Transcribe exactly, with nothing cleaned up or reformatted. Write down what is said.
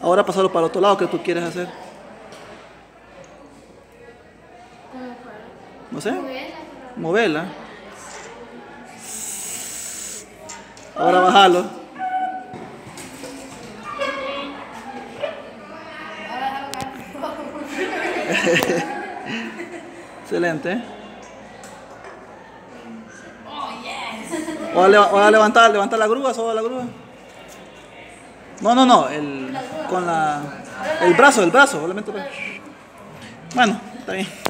Ahora pasarlo para el otro lado que tú quieres hacer. No sé. Moverla. Ahora bajalo. Excelente. Ahora, ahora levantar, levantar la grúa, soba la grúa. No, no, no, el, con la, el brazo, el brazo, solamente. Bueno, está bien.